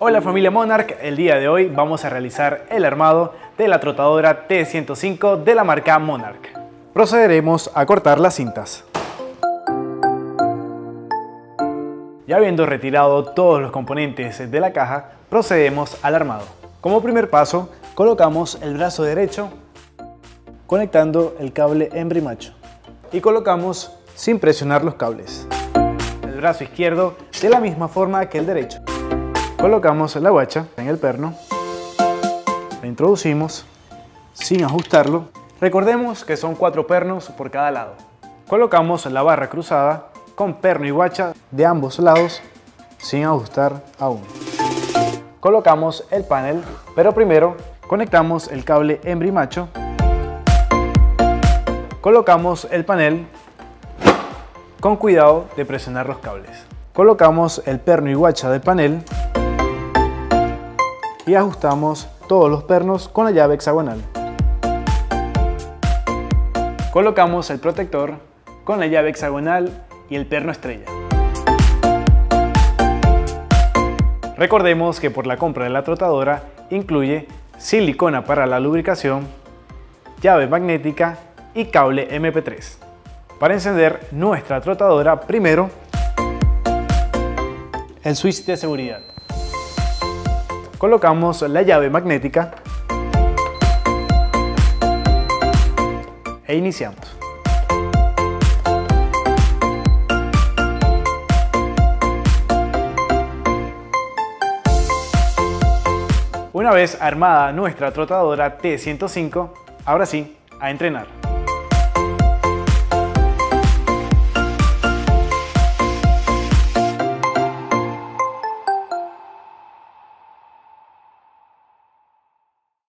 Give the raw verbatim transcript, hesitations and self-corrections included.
Hola familia Monarch, el día de hoy vamos a realizar el armado de la trotadora T ciento cinco de la marca Monarch. Procederemos a cortar las cintas. Ya habiendo retirado todos los componentes de la caja, procedemos al armado. Como primer paso, colocamos el brazo derecho conectando el cable hembra y macho y colocamos sin presionar los cables. El brazo izquierdo de la misma forma que el derecho. Colocamos la guacha en el perno, la introducimos sin ajustarlo. Recordemos que son cuatro pernos por cada lado. Colocamos la barra cruzada con perno y guacha de ambos lados sin ajustar aún. Colocamos el panel, pero primero conectamos el cable hembra y macho. Colocamos el panel con cuidado de presionar los cables. Colocamos el perno y guacha del panel y ajustamos todos los pernos con la llave hexagonal. Colocamos el protector con la llave hexagonal y el perno estrella. Recordemos que por la compra de la trotadora incluye silicona para la lubricación, llave magnética y cable eme pe tres. Para encender nuestra trotadora, primero el switch de seguridad. Colocamos la llave magnética e iniciamos. Una vez armada nuestra trotadora T ciento cinco, ahora sí, a entrenar.